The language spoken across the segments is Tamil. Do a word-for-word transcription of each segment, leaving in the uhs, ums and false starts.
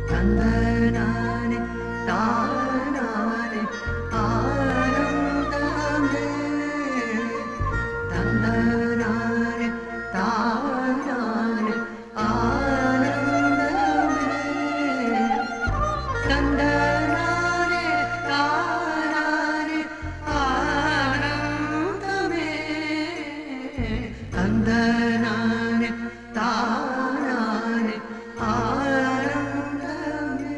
தந்தனானே தானானே ஆனந்தமே தந்தனானே தானானே ஆனந்தமே தந்தனானே தானானே ஆனந்தமே தந்தனானே தானானே ஆனந்தமே.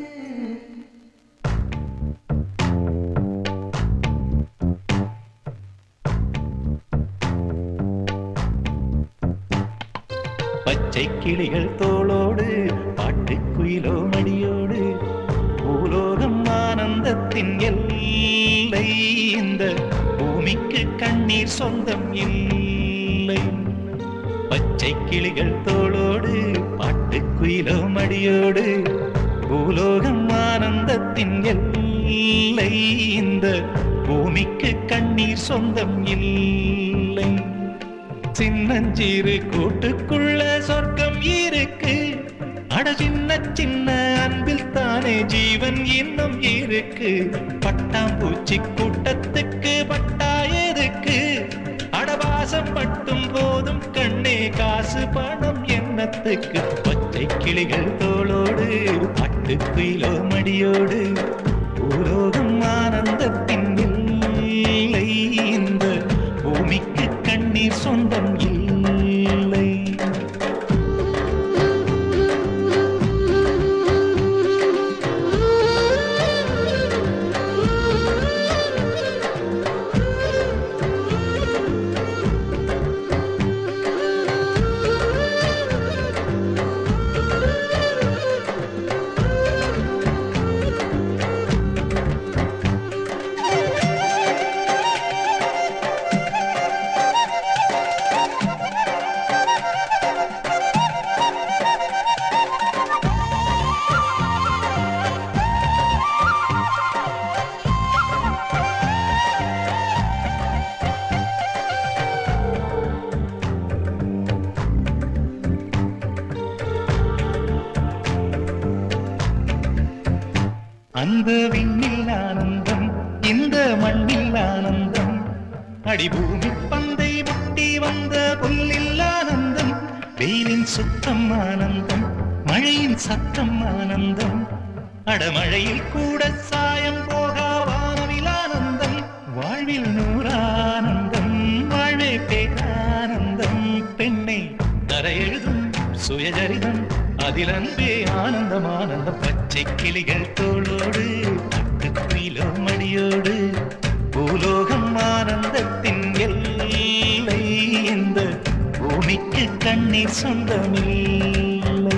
பச்சை கிளிகள் தோளோடு பாட்டுக்குயிலோ மடியோடு பூலோகம் ஆனந்தத்தின் எல்லை. இந்த பூமிக்கு கண்ணீர் சொந்தம் இல்லை. பச்சை கிளிகள் தோளோடு பாட்டுக்குயிலோ மடியோடு பூலோகம் ஆனந்தத்தின் எல்லை. இந்த பூமிக்கு கண்ணீர் சொந்தம் இல்லை. சின்னஞ்சீரு கூட்டுக்குள்ள சொர்க்கம் இருக்கு. அட சின்ன சின்ன அன்பில் தானே ஜீவன் இன்னும் இருக்கு. பட்டாம்பூச்சி கூட்டத்துக்கு பட்டா எதுக்கு? அடவாசம் மட்டும் போதும் கண்ணே, காசு பணம் என்னத்துக்கு? பச்சை கிளிகள் தோளோடு பாட்டுக்குயிலோ மடியோடு பூலோகம் ஆனந்தத்தின் இல்லை. இந்த பூமிக்கு கண்ணீர் சொந்தம் இல்லை. அந்த விண்ணில் ஆனந்தம், இந்த மண்ணில் ஆனந்தம். அடிபூமி பந்தை முட்டி வந்த புல்லில் ஆனந்தம். வெயிலின் சுத்தம் ஆனந்தம், மழையின் சத்தம் ஆனந்தம். அடமழையில் கூட சாயம் போகா வானவில் ஆனந்தம். வாழ்வில் நூறானந்தம், வாழ்வே பேரானந்தம். பெண்ணை தரையெழுதும் சுயஜரிதம், அதில் அன்பே ஆனந்தம் ஆனந்தம். பச்சை கிளிகள் தோளோடு பாட்டுக்குயிலோ மடியோடு பூலோகம் ஆனந்தத்தின் எல்லை. இந்த பூமிக்கு கண்ணீர் சொந்தமில்லை.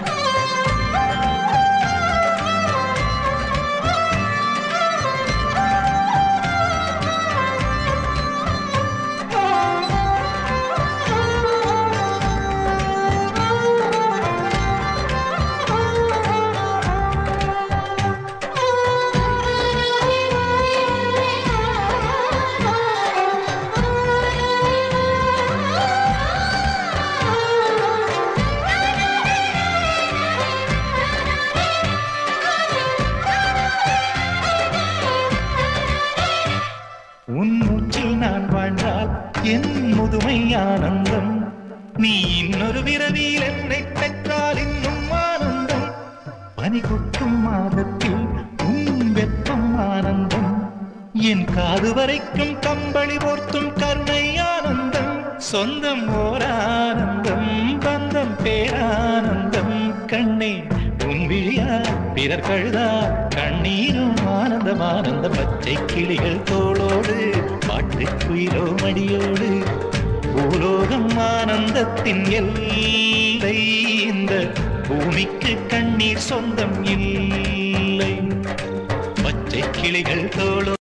உன் மூச்சில் நான் வாழ்ந்தால் என் முதுமை ஆனந்தம். நீ இன்னொரு விரவியில் என்னை பெற்றால் இன்னும் ஆனந்தம். பனி கொட்டும் மாதத்தில் உன் வெப்பம் ஆனந்தம். என் காது வரைக்கும் கம்பளி போர்த்தும் கருணை ஆனந்தம். சொந்தம் ஓர் ஆனந்தம், பந்தம் பேரானந்தம். கண்ணே உன் விழியா பிறர் கழுதா கண்ணீரும் ஆனந்தம் ஆனந்தம். பச்சை கிளிகள் தோளோடு பாட்டுக்குயிலோ மடியோடு பூலோகம் ஆனந்தத்தின் எல்லை. இந்த பூமிக்கு கண்ணீர் சொந்தம் இல்லை. பச்சை கிளிகள் தோளோடு